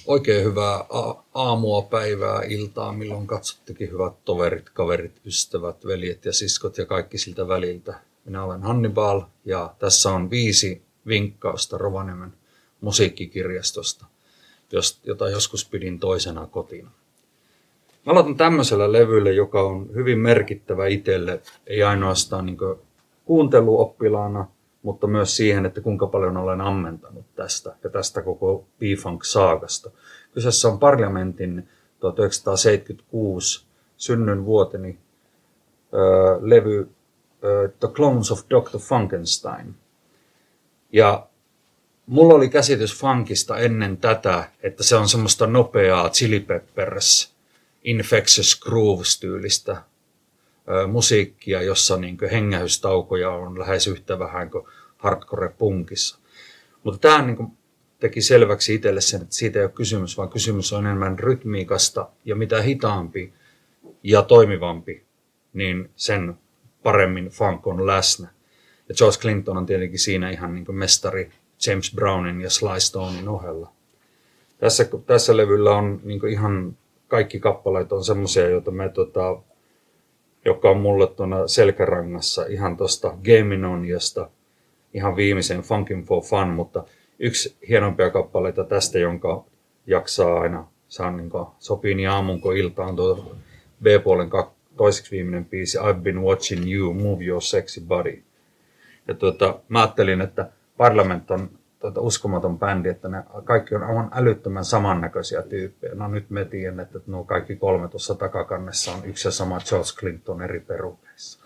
Oikein hyvää aamua, päivää, iltaa, milloin katsottekin hyvät toverit, kaverit, ystävät, veljet ja siskot ja kaikki siltä väliltä. Minä olen Hannibal ja tässä on 5 vinkkausta Rovaniemen musiikkikirjastosta, jota joskus pidin toisena kotina. Mä aloitan tämmöisellä levyllä, joka on hyvin merkittävä itselle, ei ainoastaan niin kuunteluoppilaana, mutta myös siihen, että kuinka paljon olen ammentanut tästä ja tästä koko P-Funk-saagasta. Kyseessä on Parliamentin 1976 synnynvuoteni levy The Clones of Dr. Funkenstein. Ja mulla oli käsitys funkista ennen tätä, että se on semmoista nopeaa Chili Peppers, Infectious Grooves-tyylistä musiikkia, jossa niin hengähystaukoja on lähes yhtä vähän kuin hardcore-punkissa. Mutta tämä niin teki selväksi itselle sen, että siitä ei ole kysymys, vaan kysymys on enemmän rytmiikasta, ja mitä hitaampi ja toimivampi, niin sen paremmin funk on läsnä. Ja George Clinton on tietenkin siinä ihan niin mestari James Brownin ja Sly Stonein ohella. Tässä levyllä on niin ihan kaikki kappaleet on semmoisia, joita joka on mulle tuona selkärangassa ihan tuosta Gamein Oniasta ihan viimeisen Funkin' for Fun, mutta yksi hienompia kappaleita tästä, jonka jaksaa aina, sopii niin aamun kuin iltaan, tuo B-puolen toiseksi viimeinen biisi I've been watching you, move your sexy body. Ja mä ajattelin, että Parliament on uskomaton bändi, että ne kaikki on aivan älyttömän samannäköisiä tyyppejä. No nyt me tiedän, että nuo kaikki 3 tuossa takakannessa on yksi ja sama George Clinton eri perukeissa.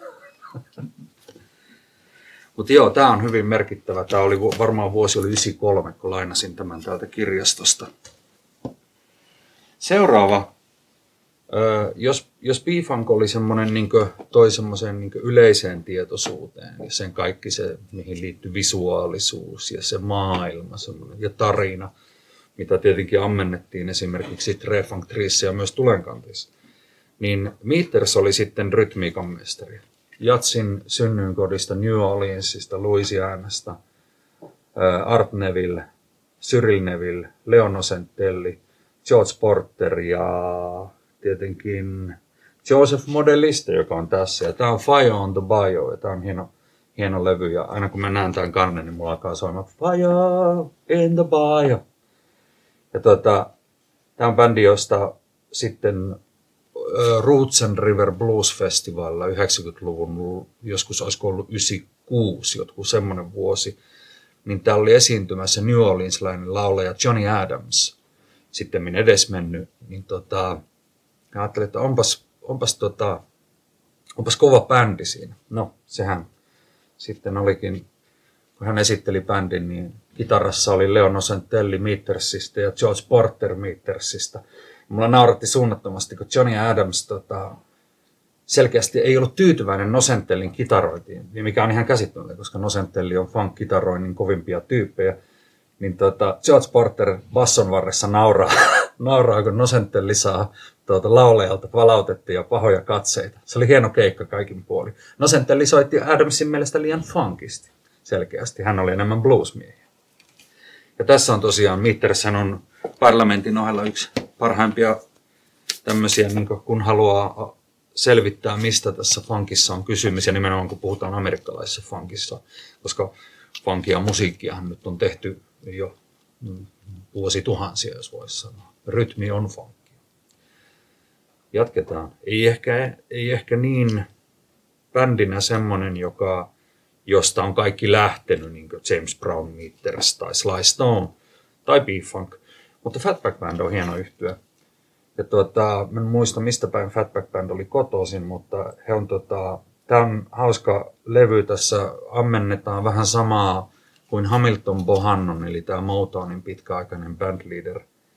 Mutta joo, tämä on hyvin merkittävä. Tämä oli varmaan vuosi oli 93, kun lainasin tämän täältä kirjastosta. Seuraava. Jos P-Funk oli semmoinen, toi semmoiseen yleiseen tietoisuuteen ja sen kaikki se, mihin liittyy visuaalisuus ja se maailma ja tarina, mitä tietenkin ammennettiin esimerkiksi Tre Funk Treeissä ja myös Tulenkantissa, niin Meters oli sitten rytmiikan mestari. Jatsin synnyinkodista New Orleansista, Louisianasta, Art Neville, Cyril Neville, Leon Nocentelli, George Porter ja tietenkin Joseph Modelliste, joka on tässä. Ja tämä on Fire on the Bayou, ja tämä on hieno levy. Ja aina kun mä näen tämän kannen, niin mulla alkaa soimaan Fire in the Bayou. Ja tämä on bändi, josta sitten Roots and River Blues Festivalilla 90-luvun, joskus olisiko ollut 96, jotkut semmoinen vuosi, niin täällä oli esiintymässä New Orleanslainen laulaja Johnny Adams, sitten edesmennyt, niin ajattelin, että onpas kova bändi siinä. No, sehän sitten olikin, kun hän esitteli bändin, niin kitarassa oli Leon Nocentelli Metersistä ja George Porter Metersistä. Mulla nauratti suunnattomasti, kun Johnny Adams selkeästi ei ollut tyytyväinen Nocentellin kitarointiin, mikä on ihan käsittämätöntä, koska Nocentelli on funk-kitaroinnin kovimpia tyyppejä. Niin George Porter basson varressa nauraa, kun Nocentelli saa laulajalta palautetta ja pahoja katseita. Se oli hieno keikka kaikin puolin. Nocentelli soitti Adamsin mielestä liian funkisti selkeästi. Hän oli enemmän bluesmiehiä. Ja tässä on tosiaan, Metershän on Parlamentin ohella yksi parhaimpia tämmöisiä, niin kun haluaa selvittää, mistä tässä funkissa on kysymys. Ja nimenomaan kun puhutaan amerikkalaisessa funkissa, koska funkia musiikkiahan nyt on tehty jo vuosituhansia, jos voisi sanoa. Rytmi on funkia. Jatketaan. Ei ehkä niin bändinä semmoinen, josta on kaikki lähtenyt, niin kuin James Brown, Meters tai Sly Stone tai P-Funk. Mutta Fatback Band on hieno yhtye. Ja en muista mistä päin Fatback Band oli kotoisin, mutta he on tämä on hauska levy. Tässä ammennetaan vähän samaa kuin Hamilton Bohannon, eli tämä Motownin pitkäaikainen bandleader,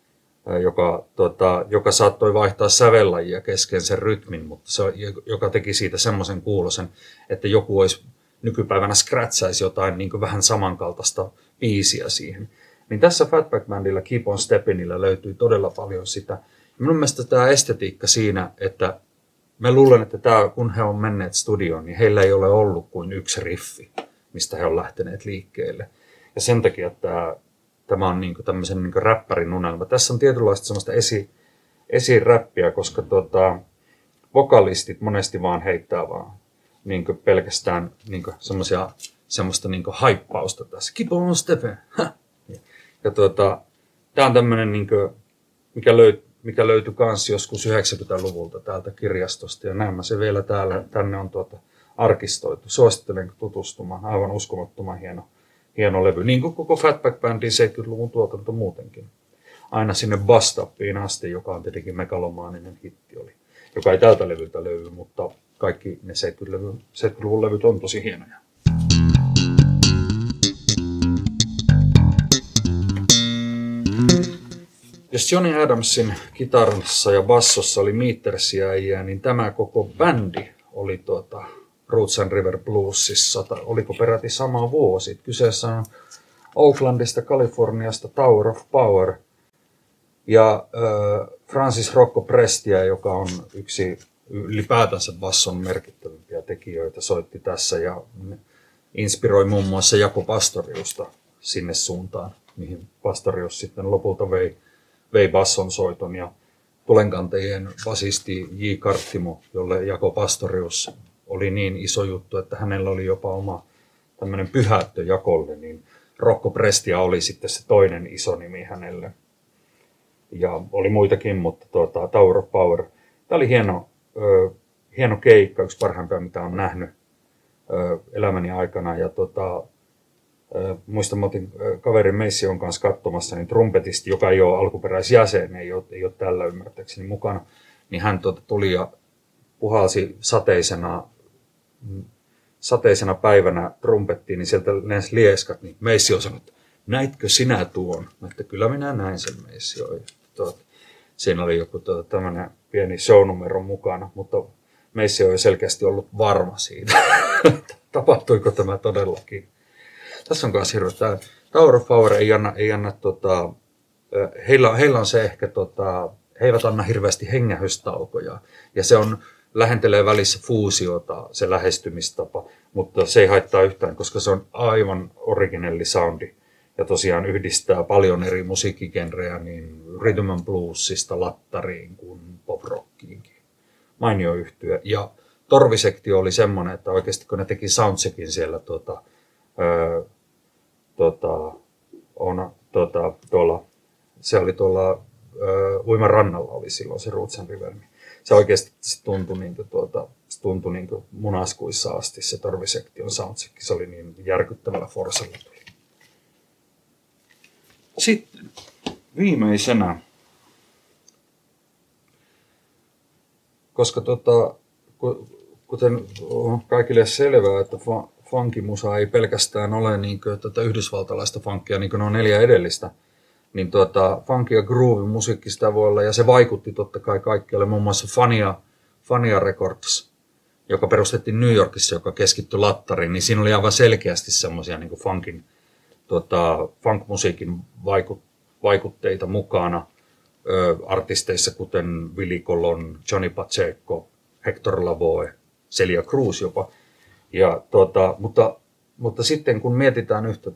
joka saattoi vaihtaa sävellajia kesken sen rytmin, mutta joka teki siitä semmoisen kuulosen, että joku olisi nykypäivänä scratchaisi jotain niin vähän samankaltaista biisiä siihen. Niin tässä Fatback Bandilla Keep on Steppinillä löytyy todella paljon sitä. Minun mielestä tämä estetiikka siinä, että mä luulen, että kun he on menneet studioon, niin heillä ei ole ollut kuin yksi riffi, mistä he on lähteneet liikkeelle. Ja sen takia tämä on niin kuin tämmöisen niin kuin räppärin unelma. Tässä on tietynlaista semmoista esiräppiä, koska vokalistit monesti vaan heittää vaan niin kuin pelkästään niin kuin semmoista niin kuin haippausta tässä. Keep on stepping. Ja tämä on tämmöinen, niin kuin, mikä löytyi kans joskus 90-luvulta täältä kirjastosta. Ja näemmä se vielä tänne on arkistoitu. Suosittelen tutustumaan. Aivan uskomattoman hieno levy. Niin kuin koko Fatback Bandin 70-luvun tuotanto muutenkin. Aina sinne Bust-Upiin asti, joka on tietenkin megalomaaninen hitti oli. Joka ei tältä levyltä löydy, mutta kaikki ne 70-luvun levyt on tosi hienoja. Jos Johnny Adamsin kitarassa ja bassossa oli Metersia äijää, niin tämä koko bändi oli Roots and River Bluesissa, oliko peräti sama vuosi. Kyseessä on Oaklandista, Kaliforniasta Tower of Power ja Francis Rocco Prestia, joka on yksi ylipäätänsä basson merkittävimpiä tekijöitä, soitti tässä ja inspiroi muun muassa Jaco Pastoriusta sinne suuntaan, mihin Pastorius sitten lopulta vei basson soiton. Ja Tulenkantajien basisti J. Karttimo, jolle Jaco Pastorius oli niin iso juttu, että hänellä oli jopa oma tämmöinen pyhättö Jakolle, niin Rocco Prestia oli sitten se toinen iso nimi hänelle. Ja oli muitakin, mutta Tower of Power. Tämä oli hieno keikka, yksi parhaimpia, mitä olen nähnyt elämäni aikana. Ja muistan, mä otin kaverin Meission kanssa katsomassa, niin trumpetisti, joka ei ole alkuperäisjäsen, ei ole tällä ymmärtääkseni mukana, niin hän tuli ja puhalsi sateisena päivänä trumpettiin, niin sieltä lensi lieskat, niin Meissio sanoi, että näitkö sinä tuon? Että kyllä minä näin sen Meissio. Siinä oli joku tämmöinen pieni shownumero mukana, mutta Meissio ei selkeästi ollut varma siitä, tapahtuiko tämä todellakin. Tässä on myös hirveä. Tämä Tower of Power ei anna heillä on se ehkä, he eivät anna hirveästi hengähystaukoja. Ja se lähentelee välissä fuusiota, se lähestymistapa, mutta se ei haittaa yhtään, koska se on aivan originelli soundi. Ja tosiaan yhdistää paljon eri musiikkigenrejä, niin rhythm and bluesista lattariin kuin pop-rockiinkin. Mainio yhtye. Ja torvisektio oli semmoinen, että oikeasti kun ne teki soundcheckin siellä se oli tuolla Uiman rannalla oli silloin se Roots and River. Se oikeasti tuntui niin kuin munaskuissa asti se torvisektion soundcheck. Se oli niin järkyttävällä forsella tuli. Sitten viimeisenä, koska kuten on kaikille selvää, että funkimusa ei pelkästään ole niin kuin yhdysvaltalaista funkia, niin kuin ne on 4 edellistä, niin funky ja groove musiikki sitä voi olla, ja se vaikutti totta kai kaikkialle, muun muassa Fania Records, joka perustettiin New Yorkissa, joka keskittyi lattariin, niin siinä oli aivan selkeästi semmoisia niin kuin funk-musiikin vaikutteita mukana artisteissa, kuten Willie Colon, Johnny Pacheco, Hector Lavoe, Celia Cruz jopa. Ja, mutta sitten kun mietitään yhtä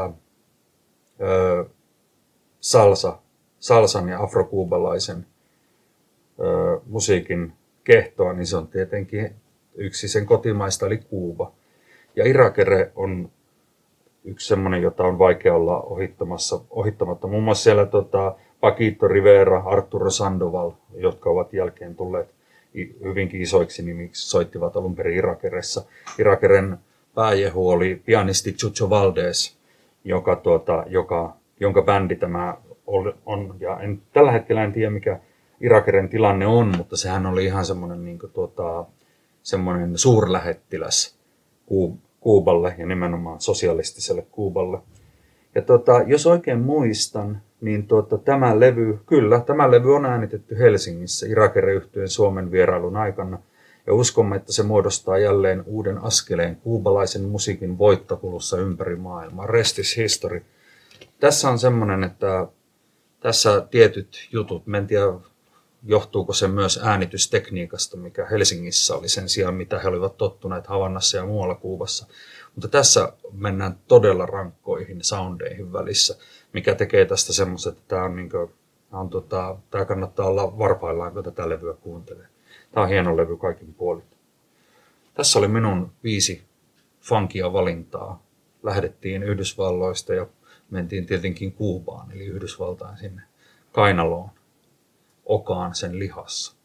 salsan ja afrokuubalaisen musiikin kehtoa, niin se on tietenkin yksi sen kotimaista, eli Kuuba. Ja Irakere on yksi semmoinen, jota on vaikea olla ohittamatta. Muun muassa siellä Paquito Rivera, Arturo Sandoval, jotka ovat jälkeen tulleet hyvinkin isoiksi nimiksi, soittivat alun perin Irakeressa. Irakeren pääjehu oli pianisti Chucho Valdez, jonka bändi tämä on. Ja tällä hetkellä en tiedä, mikä Irakeren tilanne on, mutta sehän oli ihan semmoinen, niin kuin, semmoinen suurlähettiläs Kuuballe ja nimenomaan sosialistiselle Kuuballe. Ja jos oikein muistan, niin tämä levy on äänitetty Helsingissä Irakere-yhtyeen Suomen vierailun aikana. Ja uskomme, että se muodostaa jälleen uuden askeleen kuubalaisen musiikin voittokulussa ympäri maailmaa. Rest is history. Tässä on semmoinen, että tässä tietyt jutut, en tiedä johtuuko se myös äänitystekniikasta, mikä Helsingissä oli sen sijaan, mitä he olivat tottuneet Havannassa ja muualla Kuubassa. Mutta tässä mennään todella rankkoihin soundeihin välissä, mikä tekee tästä semmoisen, että tämä kannattaa olla varpaillaan, kun tätä levyä kuuntelee. Tämä on hieno levy kaikin puolin. Tässä oli minun 5 funkia valintaa. Lähdettiin Yhdysvalloista ja mentiin tietenkin Kuubaan, eli Yhdysvaltain sinne kainaloon, okaan sen lihassa.